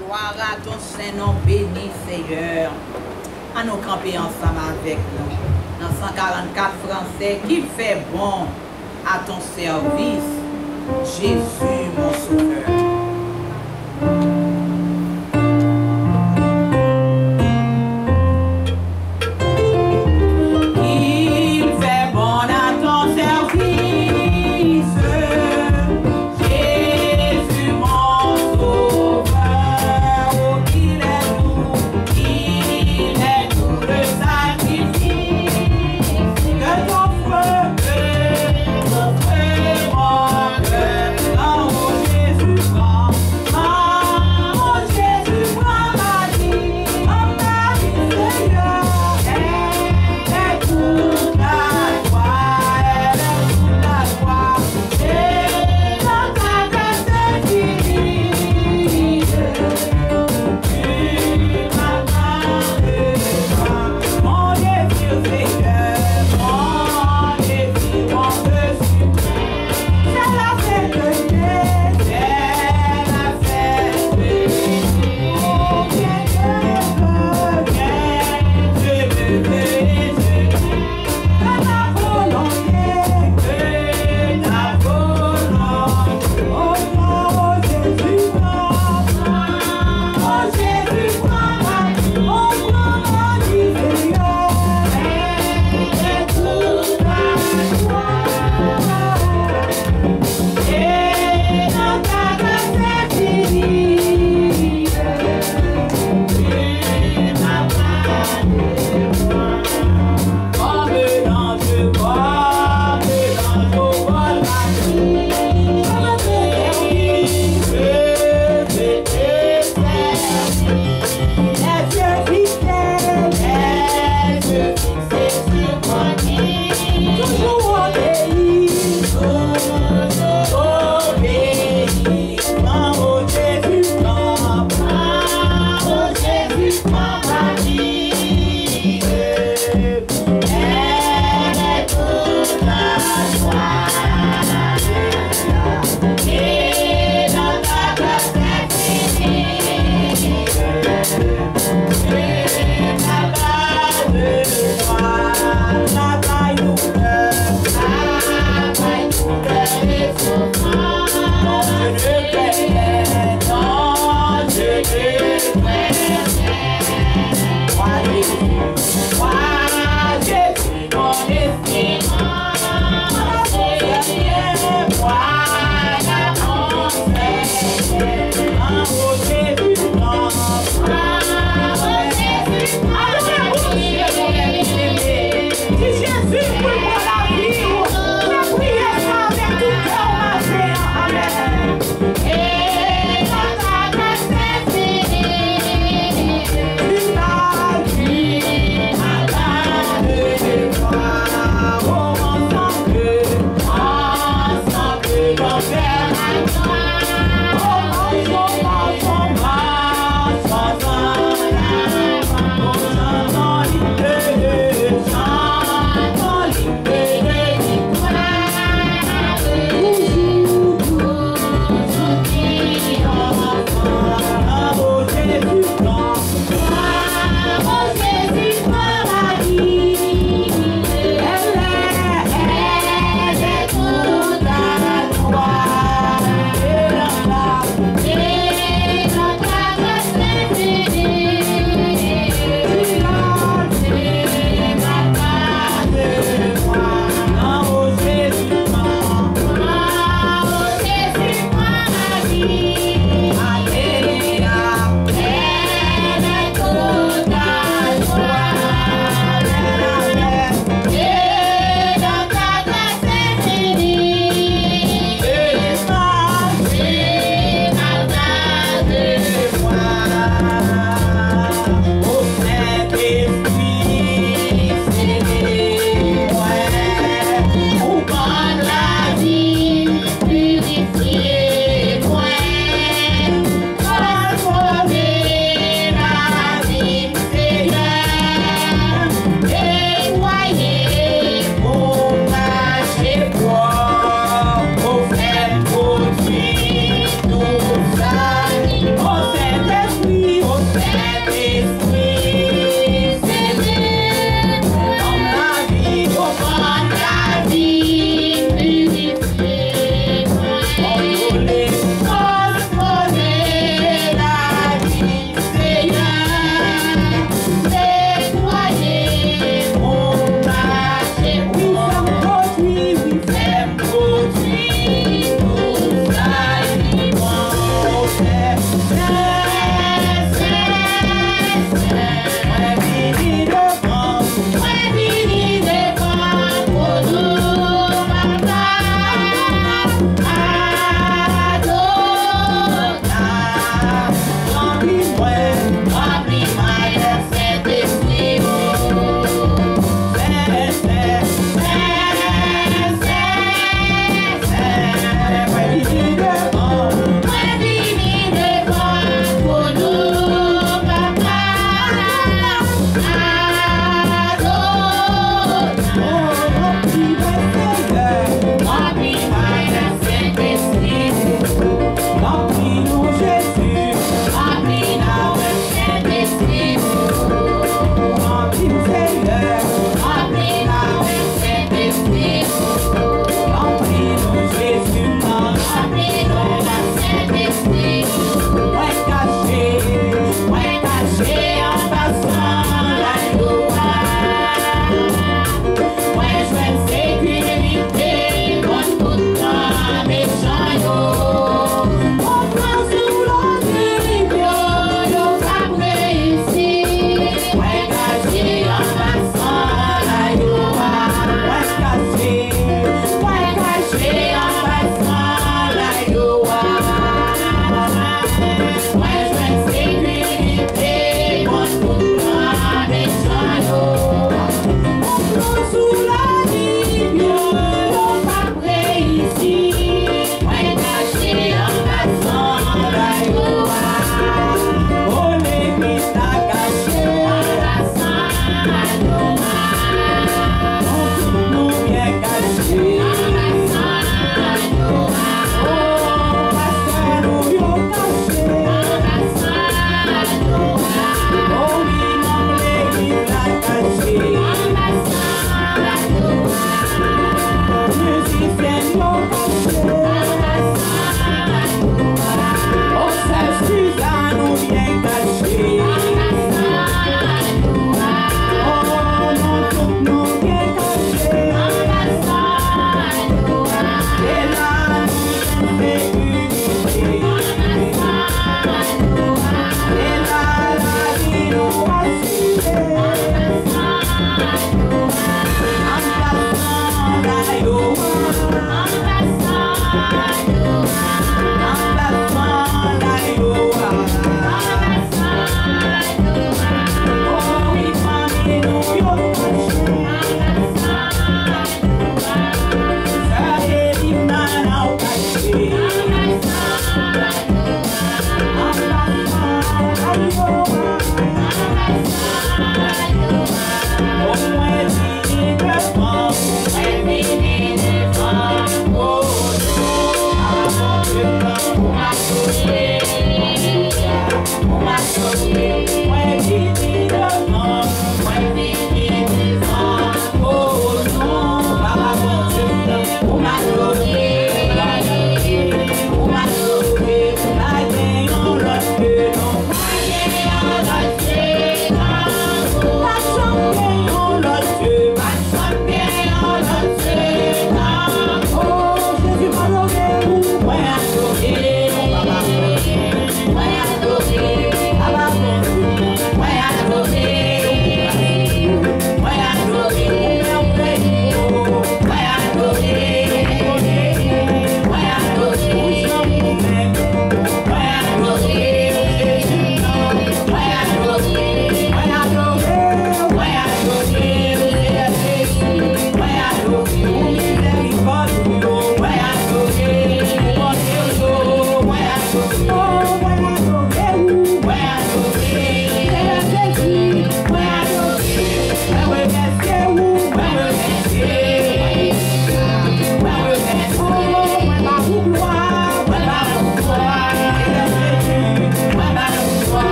Gloire à ton Saint-Nom béni, Seigneur. À nous camper ensemble avec nous. Dans 144 français, qui fait bon à ton service, Jésus, mon sauveur. Jésus.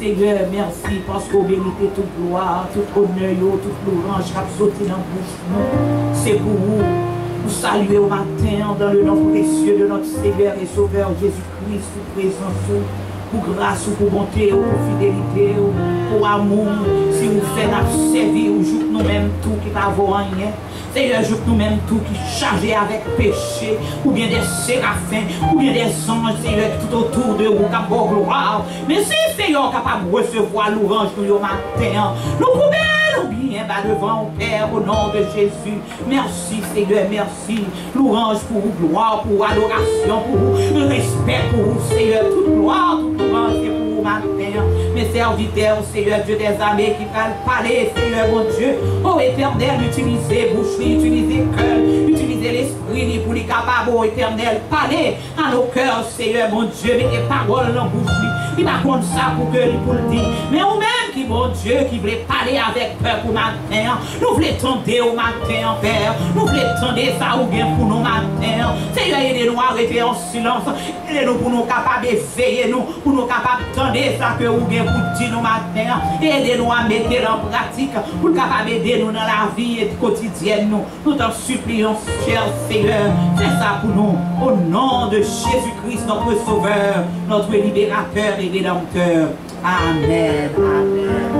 Seigneur, merci parce qu'on mérite toute gloire, toute honneur, toute louange, chaque sauté dans la bouche. C'est pour vous. Nous saluer au matin dans le nom précieux de notre Seigneur et Sauveur Jésus-Christ, pour présence, pour grâce, pour bonté, pour fidélité, pour amour. Si vous faites nous servir, vous jouez nous-mêmes tout qui n'a rien. Seigneur, joue nous-mêmes tout qui est chargé avec péché, ou bien des séraphins, ou bien des anges, Seigneur, tout autour de vous, qui a beau gloire. Mais si Seigneur capable de recevoir l'orange nous au matin, nous pouvons bien devant au Père au nom de Jésus. Merci Seigneur, merci. L'orange pour vous, gloire, pour adoration, pour vous, respect pour vous, Seigneur. Toute gloire, toute louange, c'est pour vous matin. Mes serviteurs, Seigneur Dieu des armées qui va parler, Seigneur mon Dieu. Oh Éternel, utilisez boucherie, utilisez cœur, utilisez l'esprit pour les capables, oh Éternel, parler à nos cœurs, Seigneur mon Dieu, mettez paroles dans boucherie. Il va contre ça pour que pour le dire. Mais vous-même qui, mon Dieu, qui voulait parler avec peur pour matin, nous voulons tendre au matin, Père. Nous voulons tendre ça ou bien pour nous matin. Seigneur, aidez-nous à rester en silence. Aidez-nous pour nous capables de veiller, nous, pour nous capables de tendre ça que vous bien pour dire nous matin. Aidez-nous à mettre en pratique, pour capable d'aider nous dans la vie quotidienne. Nous t'en supplions, cher Seigneur. Fais ça pour nous. Au nom de Jésus-Christ, notre Sauveur, notre libérateur et rédempteur. Amen. Amen.